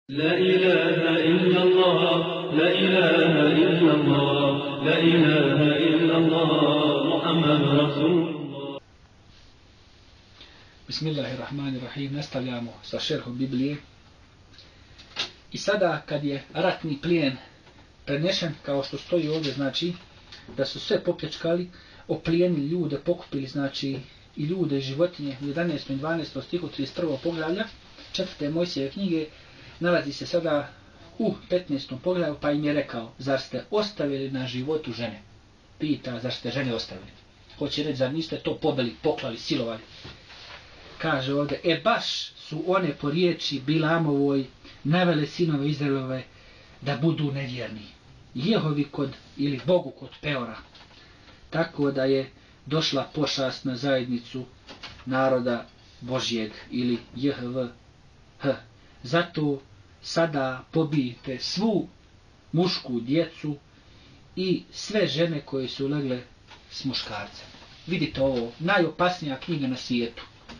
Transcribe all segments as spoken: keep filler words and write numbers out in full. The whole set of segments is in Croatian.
لا إله إلا الله لا إله إلا الله لا إله إلا الله محمد رسول الله. Bismillahirrahmanirrahim. Nastavljamo sa šerhom Biblije. I sada kad je ratni plijen prenešen, kao što stoji ovdje, znači da su sve popljačkali, oplijenili ljude, pokupili, znači i ljude, i životinje u jedanaestom i dvanaestom stihu trideset prvog poglavlja četvrte Mojsijeve knjige, nalazi se sada u petnaestom poglavlju, pa im je rekao: zar ste ostavili na životu žene? Pita, zar ste žene ostavili? Hoće reći, zar niste to pobili, poklali, silovali? Kaže ovdje, e baš su one po riječi Bilamovoj navele sinove Izraelove da budu nevjerni. Jehovi kod, ili Bogu kod Peora. Tako da je došla pošast na zajednicu naroda Božjeg, ili J H V H. Zato sada pobijte svu mušku djecu i sve žene koje su legle s muškarcem. Vidite ovo, najopasnija knjiga na svijetu.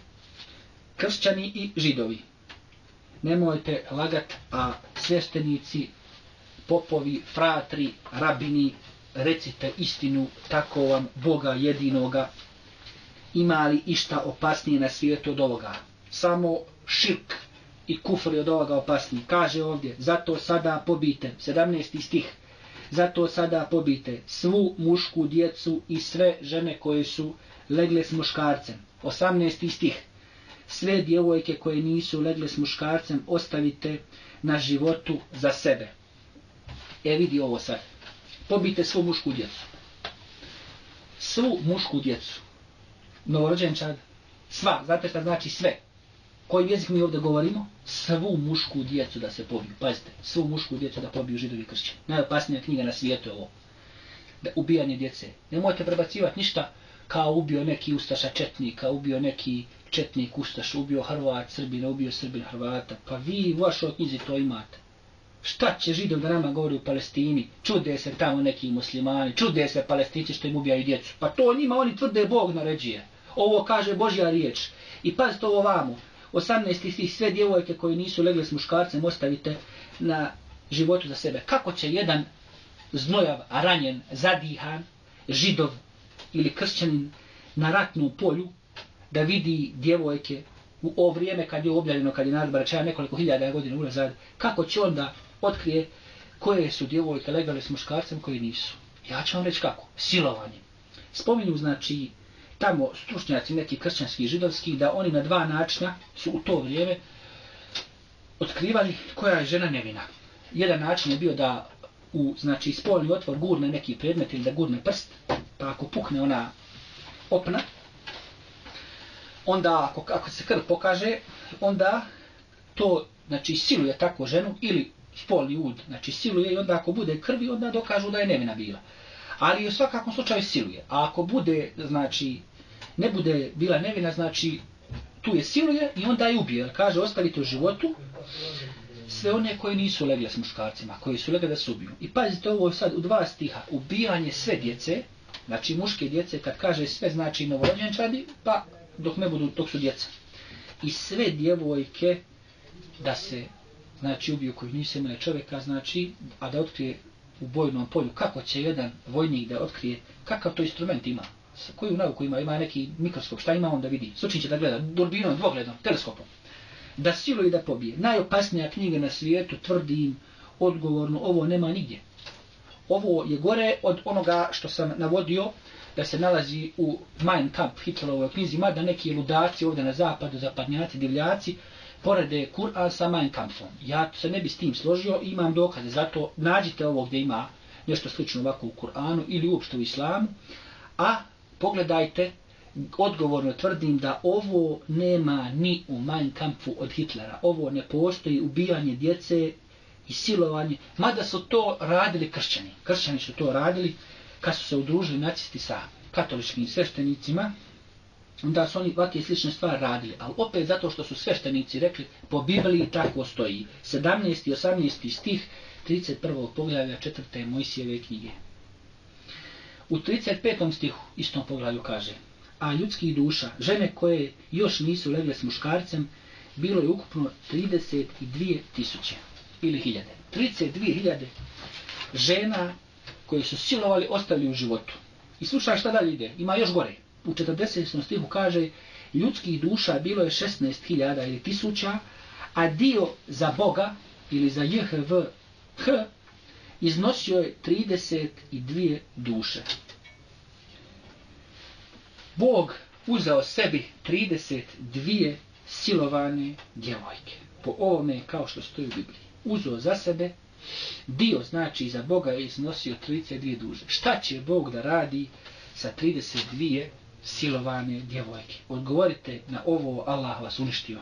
Kršćani i židovi. Nemojte lagat, a sveštenici, popovi, fratri, rabini, recite istinu, tako vam Boga jedinoga. Ima li išta opasnije na svijetu od ovoga? Samo širk i kufr je od ovoga opasniji. Kaže ovdje, zato sada pobijte, sedamnaesti stih, zato sada pobijte svu mušku djecu i sve žene koje su legle s muškarcem. osamnaesti stih, sve djevojke koje nisu legle s muškarcem ostavite na životu za sebe. E vidi ovo sad, pobijte svu mušku djecu. Svu mušku djecu. Novorođenčad, sva, znate šta znači sve? Koji jezik mi ovdje govorimo? Svu mušku djecu da se pobiju. Pazite, svu mušku djecu da pobiju židovi i kršćani. Najopasnija knjiga na svijetu je ovo. Da ubijanje djece. Nemojte prebacivati ništa kao ubio neki ustaša četnika, ubio neki četnik ustaš, ubio Hrvat Srbina, ubio Srbin Hrvata. Pa vi u vašoj knjizi to imate. Šta će Židov da nama govori u Palestini? Čude se tamo neki muslimani, čude se Palestinci što im ubijaju djecu. Pa to njima oni tvrde Bog naređuje. Ovo kaže Božja riječ. I pazite ovo vamo. osamnaesti stih, sve djevojke koje nisu legle s muškarcem ostavite na životu za sebe. Kako će jedan znojav, ranjen, zadihan, židov ili kršćanin na ratnom polju da vidi djevojke u ovo vrijeme kad je objavljeno, kad je narod Baračaja nekoliko hiljada godina unazad, kako će onda otkrije koje su djevojke legale s muškarcem, koje nisu? Ja ću vam reći kako. Silovanje. Spominju, znači, tamo stručnjaci neki kršćanski i židovski, da oni na dva načina su u to vrijeme otkrivali koja je žena nevina. Jedan način je bio da u, znači, spolni otvor gurne neki predmet ili da gurne prst, pa ako pukne ona opna, onda ako, ako se krv pokaže, onda to, znači, siluje tako ženu, ili spolni ud, znači siluje, i onda ako bude krvi, onda dokažu da je nevina bila. Ali u svakakvom slučaju siluje. A ako bude, znači, ne bude bila nevina, znači, tu je siluje i onda je ubije. Kaže, ostavite u životu sve one koje nisu legle s muškarcima, koji su legle da se ubiju. I pazite ovo sad u dva stiha, ubijanje sve djece, znači muške djece, kad kaže sve, znači novorođenčadi, pa dok ne budu, dok su djeca. I sve djevojke da se, znači, ubiju koji nisu imali čovjeka, znači, a da otkrije u bojnom polju, kako će jedan vojnik da otkrije, kakav to instrument ima, koju nauku ima, ima neki mikroskop, šta ima on da vidi, sučin će da gleda, durbinom, dvogledom, teleskopom, da siluje i da pobije. Najopasnija knjiga na svijetu, tvrdim odgovorno, ovo nema nigdje. Ovo je gore od onoga što sam navodio, da se nalazi u Mein Kampf, Hitlerovoj knjizi, mada neki ludaci ovdje na zapadu, zapadnjaci, divljaci, porede Kur'an sa Mein Kampfom. Ja se ne bi s tim složio, imam dokaze, zato nađite ovo gdje ima nešto slično ovako u Kur'anu ili uopšte u islamu, a pogledajte, odgovorno tvrdim da ovo nema ni u Mein Kampfu od Hitlera. Ovo ne postoji, ubijanje djece i silovanje, mada su to radili kršćani. Kršćani su to radili kad su se udružili nacisti sa katoličkim sveštenicima, onda su oni ovakve slične stvari radili, ali opet zato što su sveštenici rekli, po Bibliji tako stoji. sedamnaesti i osamnaesti stih trideset prvog poglavlja četvrte Mojsijeve knjige. U trideset petom stihu istom poglavlju kaže: a ljudskih duša, žene koje još nisu legle s muškarcem, bilo je ukupno trideset dvije tisuće. ili hiljade. trideset dvije hiljade žena koje su silovali ostali u životu. I slušaj šta dalje ide, ima još gore. U četrdesetom stihu kaže ljudskih duša bilo je šesnaest hiljada ili tisuća, a dio za Boga ili za J H V H iznosio je trideset dvije duše. Bog uzeo sebi trideset dvije silovane djevojke. Po ovome kao što stoji u Bibliji. Uzeo za sebe, dio znači za Boga je iznosio trideset dvije duše. Šta će Bog da radi sa trideset dvije silovane djevojke? Odgovorite na ovo, Allah vas uništio.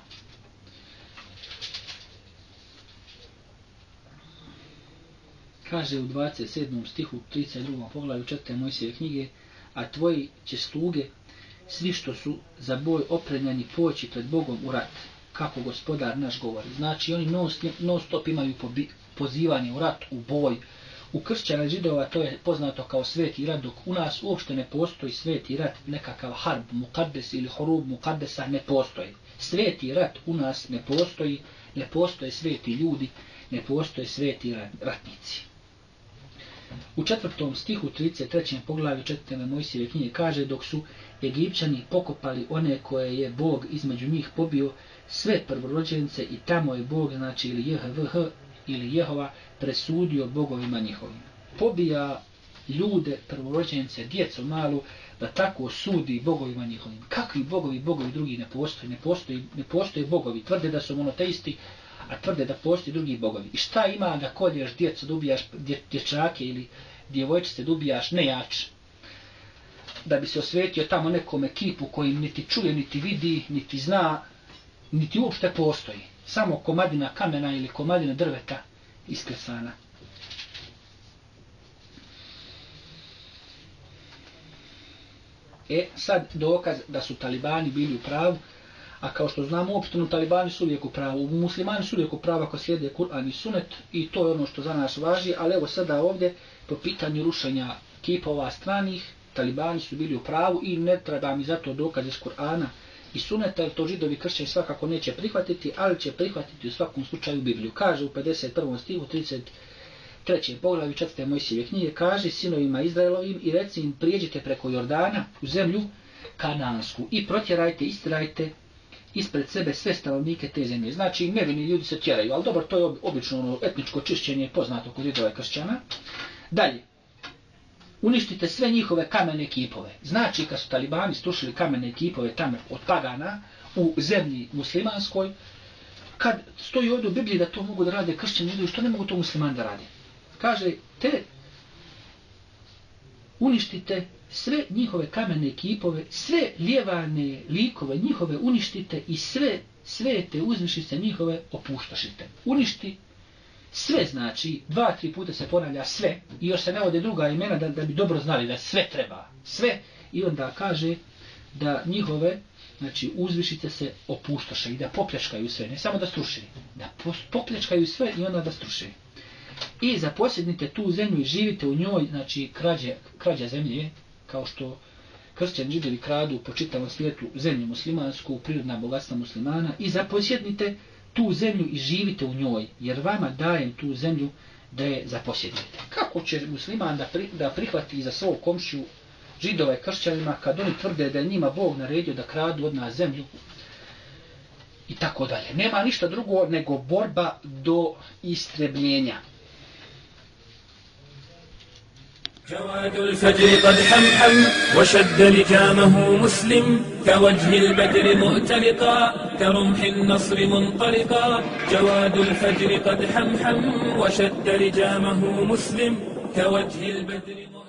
Kaže u dvadeset sedmom stihu trideset drugom poglavlju četvrte Mojsijeve knjige, a tvoji će sluge, svi što su za boj opremljeni, poći pred Bogom u rat, kako gospodar naš govori. Znači oni non stop imaju pozivanje u rat, u boj. U kršćana židova to je poznato kao sveti rat, dok u nas uopšte ne postoji sveti rat, nekakav harb, mukaddes ili horub mukaddesa ne postoji. Sveti rat u nas ne postoji, ne postoje sveti ljudi, ne postoje sveti ratnici. U četvrtom stihu trideset trećem poglavlju četvrte Mojsijeve knjige kaže dok su Egipćani pokopali one koje je Bog između njih pobio, sve prvorođence i tamo je Bog, znači ili J H V H ili Jehova, presudio bogovima njihovim. Pobija ljude, prvorođence, djecu malu, da tako sudi bogovima njihovim. Kakvi bogovi, bogovi drugi ne postoji, ne postoji, ne postoji bogovi, tvrde da su monoteisti, a tvrde da postoji drugi bogovi. I šta ima da kolješ djecu, da ubijaš dje, dječake ili djevojčice, da ubijaš nejač, da bi se osvetio tamo nekom ekipu kojim niti čuje, niti vidi, niti zna, niti uopšte postoji. Samo komadina kamena ili komadina drveta isklesana. E, sad dokaz da su talibani bili u pravu, a kao što znamo uopšteno talibani su uvijek u pravu, muslimani su uvijek u pravu ako slijede Kur'an i Sunet i to je ono što za nas važi, ali evo sada ovdje po pitanju rušenja kipova stranih, talibani su bili u pravu i ne treba mi zato dokaz iz Kur'ana i Suneta, jer to židovi kršćani svakako neće prihvatiti, ali će prihvatiti u svakom slučaju Bibliju. Kaže u pedeset prvom stihu trideset trećem poglavlju četvrte Mojsijeve knjige, kaže sinovima Izraelovim i reci im prijeđite preko Jordana u zemlju Kanansku i protjerajte, istrajte ispred sebe sve stanovnike te zemlje. Znači nevini ljudi se tjeraju, ali dobro, to je obično ono etničko čišćenje poznato kod židova i kršćana. Dalje, uništite sve njihove kamene kipove. Znači kad su talibani strušili kamene kipove tamo od pagana u zemlji muslimanskoj, kad stoji ovdje u Bibliji da to mogu da rade kršćani židovi, što ne mogu to muslimani da rade? Kaže, te uništite sve njihove kamene kipove, sve lijevane likove njihove uništite i sve svete uzvišice njihove opustošite. Uništi sve, znači, dva, tri puta se ponavlja sve i još se navode druga imena da, da bi dobro znali da sve treba. Sve i onda kaže da njihove, znači, uzvišice se opustoše i da popljačkaju sve, ne samo da strušili, da popljačkaju sve i onda da strušili. I zaposjednite tu zemlju i živite u njoj, znači krađe, krađa zemlje, kao što kršćani židovi kradu po čitavom svijetu zemlju muslimansku, prirodna bogatstva muslimana, i zaposjednite tu zemlju i živite u njoj, jer vama dajem tu zemlju da je zaposjednite. Kako će musliman da, pri, da prihvati za svog komšiju židova i kršćanima kad oni tvrde da je njima Bog naredio da kradu od nas zemlju i tako dalje. Nema ništa drugo nego borba do istrebljenja. جواد الفجر قد حمحم وشد لجامه مسلم كوجه البدر مؤتلقا كرمح النصر منطلقا جواد الفجر قد حمحم وشد لجامه مسلم كوجه البدر مؤتلقا